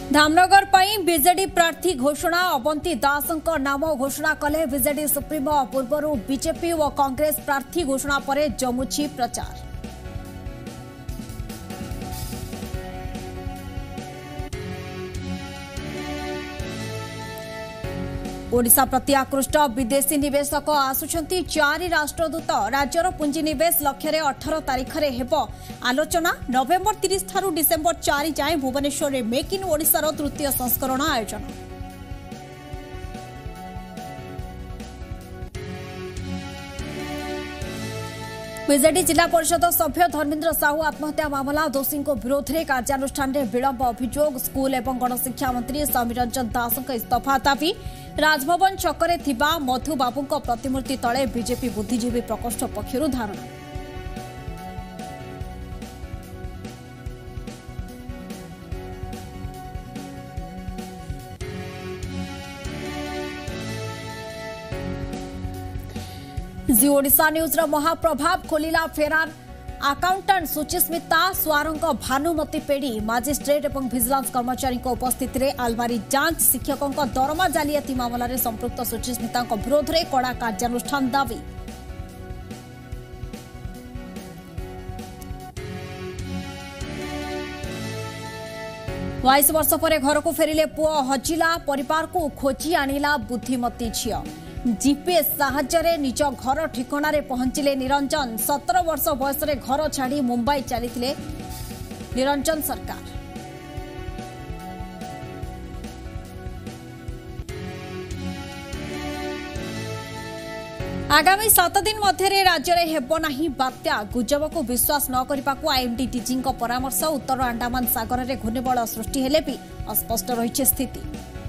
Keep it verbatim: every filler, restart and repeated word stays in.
Dhamnagar BJD प्रार्थी घोषणा अवंती दास नाम घोषणा कले बीजेडी सुप्रीमो पूर्व बीजेपी और कांग्रेस प्रार्थी घोषणा पर जमुची प्रचार। ओडिशा प्रति आकृष्ट विदेशी निवेशक आसुछंती चारि राष्ट्रदूत राज्यर पुंजीनिवेश लक्ष्य अठारह तारीख में हेबो आलोचना। नवेम्बर तीस ठारू डिसेम्बर चार जाए भुवनेश्वर में मेक इन ओडिशार तृतीय संस्करण आयोजन। बीजेडी जिला परिषद सभ्य धर्मेन्द्र साहू आत्महत्या मामला दोषी विरोध में कार्यानुष्ठान में विलंब अभियोग। स्कूल एवं गणशिक्षा मंत्री समीर रंजन दास इस्तीफा दाबी। राजभवन छकरे थिबा मधु बाबू प्रतिमूर्ति तले बीजेपी बुद्धिजीवी प्रकोष्ठ पक्षरु धारणा। जी ओडिशा न्यूज रो महाप्रभाव खोलिला फेरार अकाउंटेंट सुचिस्मिता स्वारंग भानुमती पेड़ी। मजिस्ट्रेट और विजिलेंस कर्मचारी उपस्थित रे आलमारी जांच। शिक्षकों दरमा जालियाती मामलें संपृक्त सुचिस्मिता विरोध में कड़ा कार्यानुष्ठान दाबी। बाईस वर्ष पर घर को फेरिले पुओ हजिला परिवार को खोजी आनिला बुद्धिमती झियो। जीपीएस साहाय्य निज घर ठिकाना पहुंचिले निरंजन। सतर वर्ष बयस घर छाड़ी मुंबई चली निरंजन सरकार। आगामी सात दिन मध्य राज्य में हेब नहीं बात्या। गुजब को विश्वास न करने को आईएमडी डीजी परामर्श। उत्तर अंडमान सागर में घूर्णिबल सृष्टि हेले भी अस्पष्ट रही स्थिति।